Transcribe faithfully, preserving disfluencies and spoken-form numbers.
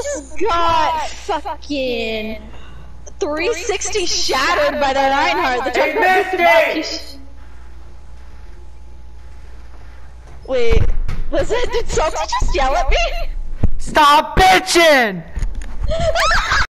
just got fucking three sixty shattered by the Reinhardt. The Hey, Misty! Wait, was it? Did Salty just yell at me? Stop bitching!